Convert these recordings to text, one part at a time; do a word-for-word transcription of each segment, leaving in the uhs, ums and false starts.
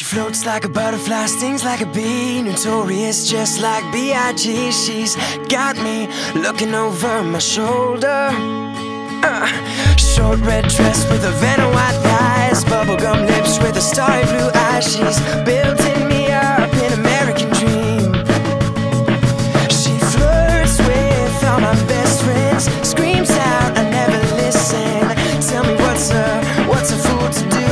She floats like a butterfly, stings like a bee, notorious just like B I G She's got me looking over my shoulder. uh, Short red dress with a venom white eyes, bubblegum lips with a starry blue eyes. She's building me up an American dream. She flirts with all my best friends, screams out, I never listen. Tell me what's a, what's a fool to do?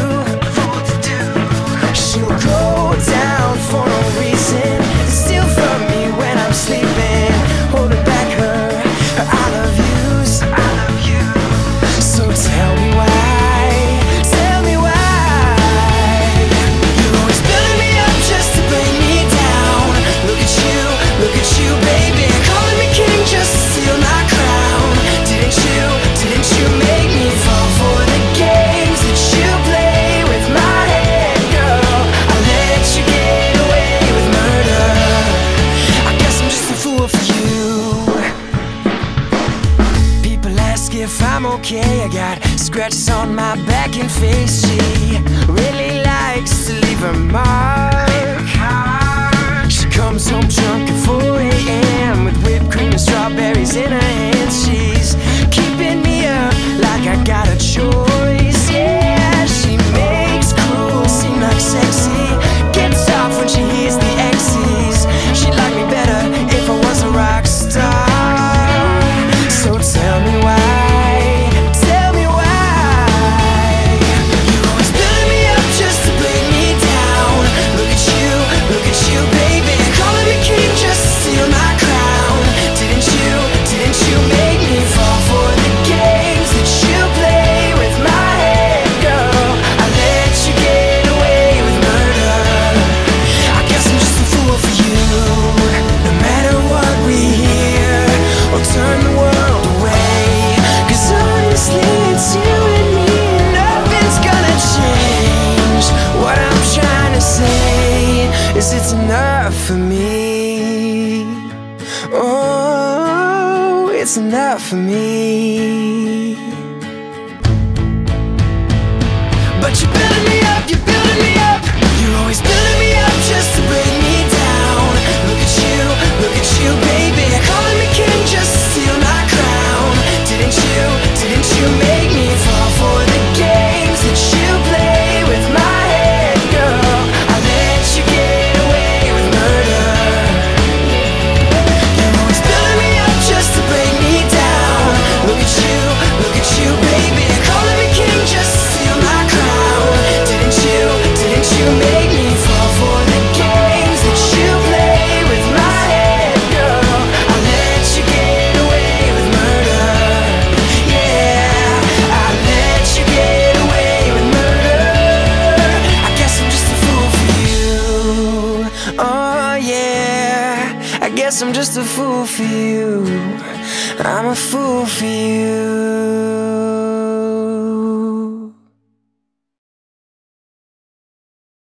She'll go down for no reason, steal from me when I'm sleeping, holding back her, her I love yous, I love you. So tell me why, tell me why you're always building me up just to bring me down. Look at you, look at you, baby, calling me king just to steal my crown. Didn't you, didn't you make me fall for the games that you play with my head, girl? I let you get away with murder. I guess I'm just a fool for you. People ask if I'm okay, I got scratches on my back and face. She really likes to leave a mark. She comes home drunk at four A M with whipped cream and strawberries in her hands. She's keeping me up like I got a choice. Yeah, she makes cruel seem like sexy, gets off when she hears the X's. She'd like me better if I was a rock star. So tell me why, tell me why you're always building me up just to bring me down. Look at you, look at you, baby, calling me king just to steal my crown. Didn't you, didn't you make me fall for the games that you play with my head, girl? I let you get away with murder. I guess I'm just a fool for you. No matter what we hear or turn the world away, 'cause honestly it's you and me, and nothing's gonna change. What I'm trying to say is it's enough for me. Oh, it's enough for me. But you're building me up, you're building me up. You're always building me up just to bring me down. Look at you, look at you, baby, calling me king just to steal my crown. Didn't you, didn't you make me fall for the games that you play with my head, girl? I let you get away with murder. You're always building me up just to bring me down. Look at you, look at you, baby, calling me king just to steal my crown. Didn't you, didn't you make me fall for the games that you play with my head, girl? I let you get away with murder. Yeah, I let you get away with murder. I guess I'm just a fool for you. Oh yeah, I guess I'm just a fool for you. I'm a fool for you.